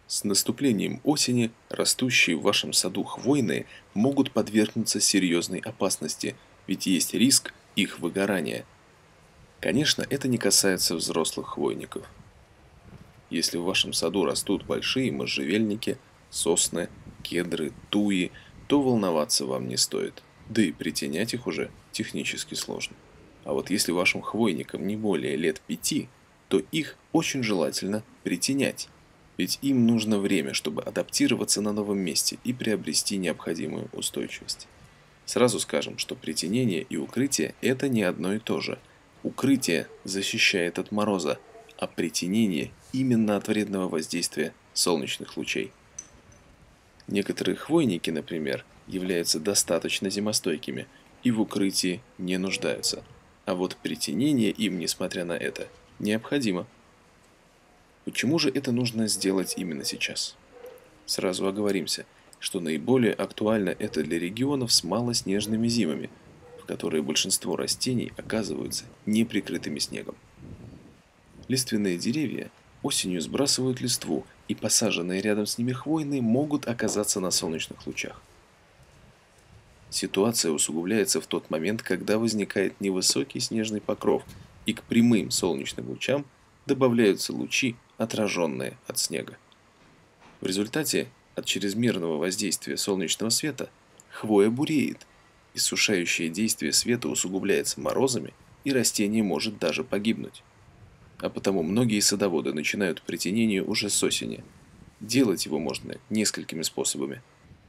С наступлением осени растущие в вашем саду хвойные могут подвергнуться серьезной опасности, ведь есть риск их выгорания. Конечно, это не касается взрослых хвойников. Если в вашем саду растут большие можжевельники, сосны, кедры, туи, то волноваться вам не стоит. Да и притенять их уже технически сложно. А вот если вашим хвойникам не более лет 5, то их очень желательно притенять. Ведь им нужно время, чтобы адаптироваться на новом месте и приобрести необходимую устойчивость. Сразу скажем, что притенение и укрытие – это не одно и то же. Укрытие защищает от мороза, а притенение именно от вредного воздействия солнечных лучей. Некоторые хвойники, например, являются достаточно зимостойкими и в укрытии не нуждаются. А вот притенение им, несмотря на это, необходимо. Почему же это нужно сделать именно сейчас? Сразу оговоримся, что наиболее актуально это для регионов с малоснежными зимами, в которые большинство растений оказываются неприкрытыми снегом. Лиственные деревья осенью сбрасывают листву, и посаженные рядом с ними хвойные могут оказаться на солнечных лучах. Ситуация усугубляется в тот момент, когда возникает невысокий снежный покров, и к прямым солнечным лучам добавляются лучи, отраженные от снега. В результате от чрезмерного воздействия солнечного света хвоя буреет, иссушающее действие света усугубляется морозами, и растение может даже погибнуть. А потому многие садоводы начинают притенение уже с осени. Делать его можно несколькими способами.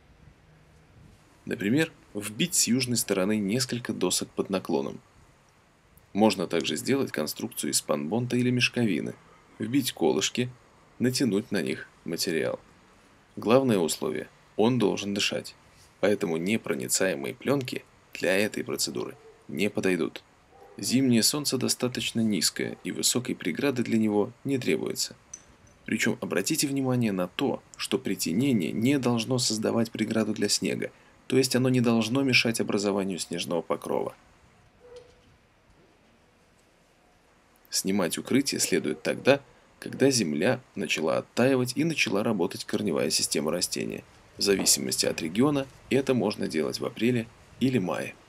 Например, вбить с южной стороны несколько досок под наклоном. Можно также сделать конструкцию из панбонта или мешковины, вбить колышки, натянуть на них материал. Главное условие – он должен дышать, поэтому непроницаемые пленки для этой процедуры не подойдут. Зимнее солнце достаточно низкое, и высокой преграды для него не требуется. Причем обратите внимание на то, что притенение не должно создавать преграду для снега, то есть оно не должно мешать образованию снежного покрова. Снимать укрытие следует тогда, когда земля начала оттаивать и начала работать корневая система растения. В зависимости от региона это можно делать в апреле или мае.